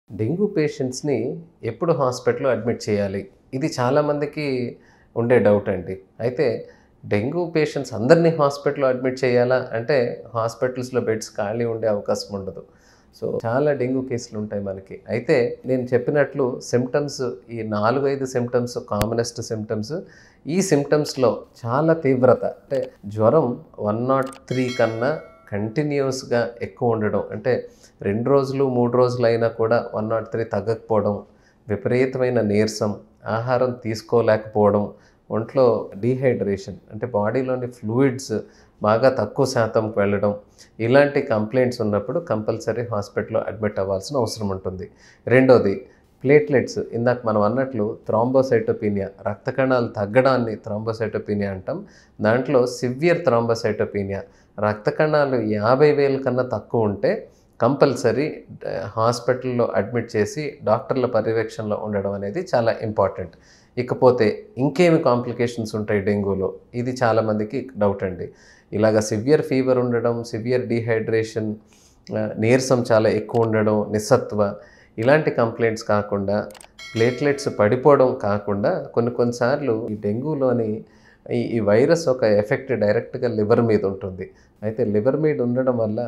Dengue పేషెంట్స్‌ని ఎప్పుడు హాస్పిటల్‌లో admit చేయాలి? ఇది చాలామందికి ఉండే డౌట్ అండి. అయితే డెంగ్యూ పేషెంట్స్ అందరిని హాస్పిటల్‌లో అడ్మిట్ చేయాలా? అంటే హాస్పిటల్స్‌లో బెడ్స్ ఖాళీ ఉండే అవకాశం ఉండదు. సో, చాలా డెంగ్యూ కేసులు ఉంటాయి మనకి. అయితే నేను చెప్పినట్లు సింప్టమ్స్ ఈ 4, 5 సింప్టమ్స్ కామనెస్ట్ సింప్టమ్స్. ఈ సింప్టమ్స్‌లో చాలా తీవ్రత అంటే జ్వరం 103 కన్నా కంటిన్యూయస్‌గా ఎక్కువ ఉండడం. అంటే 2 రోజులు, 3 రోజులైనా కూడా 103 తగ్గకపోవడం, విపరీతమైన నీరసం, ఆహారం తీసుకోలేకపోవడం, ఒంట్లో డీహైడ్రేషన్ అంటే బాడీలోని ఫ్లూయిడ్స్ బాగా తక్కువ శాతంకి వెళ్ళడం, ఇలాంటి కంప్లైంట్స్ ఉన్నప్పుడు కంపల్సరీ హాస్పిటల్‌లో అడ్మిట్ అవ్వాల్సిన అవసరం ఉంటుంది. రెండోది ప్లేట్లెట్స్ ఇందాక మనం అన్నట్లు థ్రాంబోసైటోపీనియా రక్త కణాలు తగ్గడాన్ని థ్రాంబోసైటోపీనియా అంటాం. దాంట్లో సివియర్ థ్రాంబోసైటోపీనియా రక్త కణాలు 50,000 కన్నా తక్కువ ఉంటే కంపల్సరీ హాస్పిటల్‌లో అడ్మిట్ చేసి డాక్టర్ల పర్యవేక్షణలో ఉండడం అనేది చాలా ఇంపార్టెంట్. ఇకపోతే ఇంకేమి కాంప్లికేషన్స్ ఉంటాయి డెంగ్యూలో? ఇది చాలామందికి డౌట్ అండి. ఇలాగ సివియర్ ఫీవర్ ఉండడం, సివియర్ డీహైడ్రేషన్, నీరసం చాలా ఎక్కువ ఉండడం, నిస్సత్వ ఇలాంటి కంప్లైంట్స్ కాకుండా ప్లేట్లెట్స్ పడిపోవడం కాకుండా కొన్ని సార్లు ఈ డెంగ్యూలోని ఈ వైరస్ ఒక ఎఫెక్ట్ డైరెక్ట్‌గా లివర్ మీద ఉంటుంది. అయితే లివర్ మీద ఉండడం వల్ల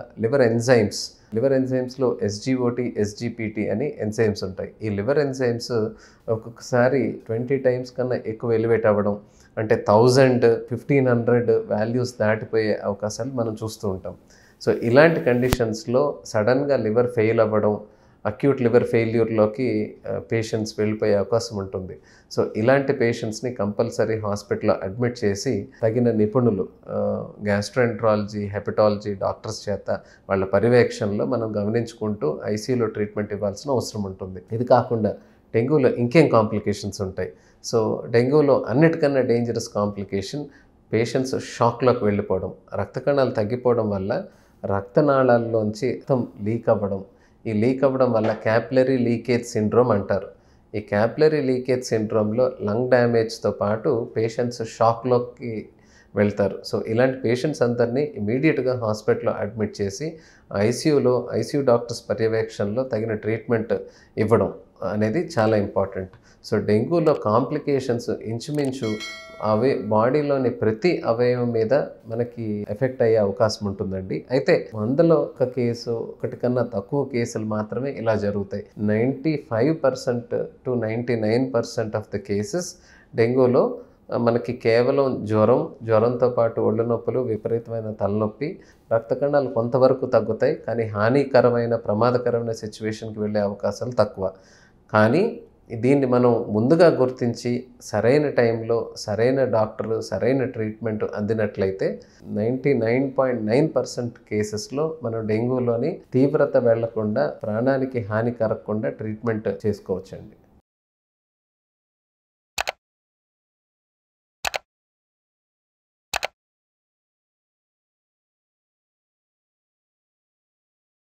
లివర్ ఎంజైమ్స్‌లో ఎస్జీఓటీ, ఎస్జీపీటీ అని ఎంజైమ్స్ ఉంటాయి. ఈ లివర్ ఎంజైమ్స్ ఒక్కొక్కసారి 20 టైమ్స్ కన్నా ఎక్కువ ఎలివేట్ అవ్వడం అంటే 1000, 1500 వాల్యూస్ దాటిపోయే అవకాశాలు మనం చూస్తూ ఉంటాం. సో, ఇలాంటి కండిషన్స్‌లో సడెన్‌గా లివర్ ఫెయిల్ అవ్వడం, అక్యూట్ లివర్ ఫెయిల్యూర్‌లోకి పేషెంట్స్ వెళ్ళిపోయే అవకాశం ఉంటుంది. సో, ఇలాంటి పేషెంట్స్‌ని కంపల్సరీ హాస్పిటల్‌లో అడ్మిట్ చేసి తగిన నిపుణులు గ్యాస్ట్రోఎంట్రాలజీ, హెపటాలజీ డాక్టర్స్ చేత వాళ్ళ పర్యవేక్షణలో మనం గమనించుకుంటూ ఐసీయూలో ట్రీట్మెంట్ ఇవ్వాల్సిన అవసరం ఉంటుంది. ఇది కాకుండా డెంగ్యూలో ఇంకేం కాంప్లికేషన్స్ ఉంటాయి. సో, డెంగ్యూలో అన్నిటికన్నా డేంజరస్ కాంప్లికేషన్ పేషెంట్స్ షాక్‌లోకి వెళ్ళిపోవడం. రక్త కణాలు తగ్గిపోవడం వల్ల రక్తనాళాల్లోంచి రక్తం లీక్ అవ్వడం. ఈ లీక్ అవ్వడం వల్ల క్యాపిలరీ లీకేజ్ సిండ్రోమ్ అంటారు. ఈ క్యాపిలరీ లీకేజ్ సిండ్రోమ్‌లో లంగ్ డ్యామేజ్‌తో పాటు పేషెంట్స్ షాక్‌లోకి వెళ్తారు. సో, ఇలాంటి పేషెంట్స్ అందరినీ ఇమ్మీడియేట్‌గా హాస్పిటల్‌లో అడ్మిట్ చేసి ఐసీయూ డాక్టర్స్ పర్యవేక్షణలో తగిన ట్రీట్మెంట్ ఇవ్వడం అనేది చాలా ఇంపార్టెంట్. సో, డెంగ్యూలో కాంప్లికేషన్స్ ఇంచుమించు బాడీలోని ప్రతి అవయవం మీద మనకి ఎఫెక్ట్ అయ్యే అవకాశం ఉంటుందండి. అయితే 100లో ఒక కేసు, ఒకటి కన్నా తక్కువ కేసులు మాత్రమే ఇలా జరుగుతాయి. 95% to 99% ఆఫ్ ద కేసెస్ డెంగ్యూలో మనకి కేవలం జ్వరంతో పాటు ఒళ్ళు నొప్పులు, విపరీతమైన తలనొప్పి, రక్త కణాలు కొంతవరకు తగ్గుతాయి. కానీ హానికరమైన, ప్రమాదకరమైన సిట్యుయేషన్‌కి వెళ్ళే అవకాశాలు తక్కువ. కానీ దీన్ని మనం ముందుగా గుర్తించి సరైన టైంలో సరైన డాక్టరు, సరైన ట్రీట్మెంట్ అందినట్లయితే 99.9% కేసెస్‌లో మనం డెంగ్యూలోని తీవ్రత వెళ్లకుండా, ప్రాణానికి హాని కలగకుండా ట్రీట్మెంట్ చేసుకోవచ్చండి.